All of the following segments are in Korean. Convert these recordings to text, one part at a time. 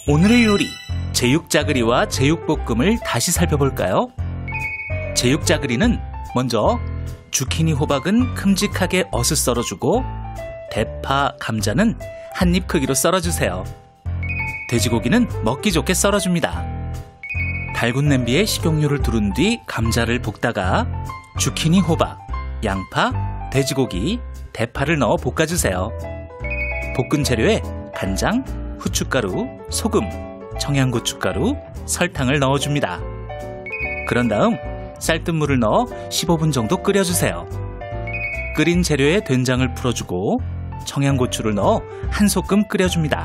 오늘의 요리, 제육짜그리와 제육볶음을 다시 살펴볼까요? 제육짜그리는 먼저 주키니 호박은 큼직하게 어슷 썰어주고 대파, 감자는 한입 크기로 썰어주세요. 돼지고기는 먹기 좋게 썰어줍니다. 달군 냄비에 식용유를 두른 뒤 감자를 볶다가 주키니 호박, 양파, 돼지고기, 대파를 넣어 볶아주세요. 볶은 재료에 간장, 후춧가루, 소금, 청양고춧가루, 설탕을 넣어줍니다. 그런 다음 쌀뜨물을 넣어 15분 정도 끓여주세요. 끓인 재료에 된장을 풀어주고 청양고추를 넣어 한 소끔 끓여줍니다.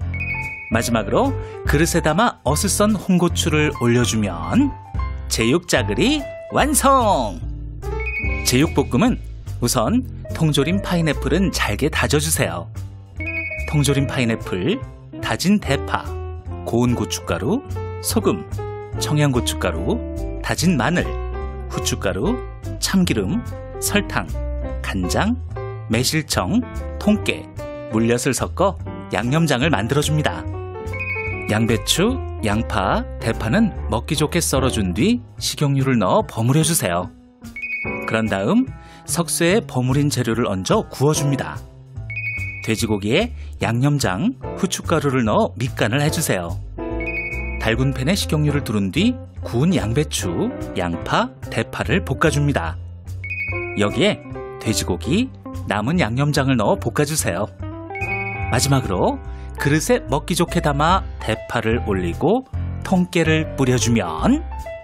마지막으로 그릇에 담아 어슷 썬 홍고추를 올려주면 제육짜그리 완성! 제육볶음은 우선 통조림 파인애플은 잘게 다져주세요. 통조림 파인애플, 다진 대파, 고운 고춧가루, 소금, 청양고춧가루, 다진 마늘, 후춧가루, 참기름, 설탕, 간장, 매실청, 통깨, 물엿을 섞어 양념장을 만들어줍니다. 양배추, 양파, 대파는 먹기 좋게 썰어준 뒤 식용유를 넣어 버무려주세요. 그런 다음 석쇠에 버무린 재료를 얹어 구워줍니다. 돼지고기에 양념장, 후춧가루를 넣어 밑간을 해주세요. 달군 팬에 식용유를 두른 뒤 구운 양배추, 양파, 대파를 볶아줍니다. 여기에 돼지고기, 남은 양념장을 넣어 볶아주세요. 마지막으로 그릇에 먹기 좋게 담아 대파를 올리고 통깨를 뿌려주면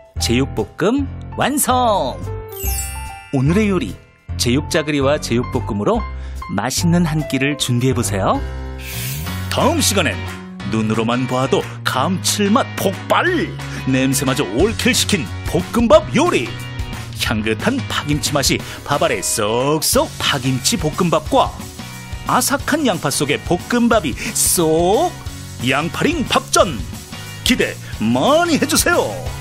제육볶음 완성! 오늘의 요리, 제육짜그리와 제육볶음으로 맛있는 한 끼를 준비해보세요. 다음 시간엔 눈으로만 봐도 감칠맛 폭발! 냄새마저 올킬시킨 볶음밥 요리! 향긋한 파김치 맛이 밥 아래 쏙쏙 파김치 볶음밥과 아삭한 양파 속에 볶음밥이 쏙! 양파링 밥전! 기대 많이 해주세요!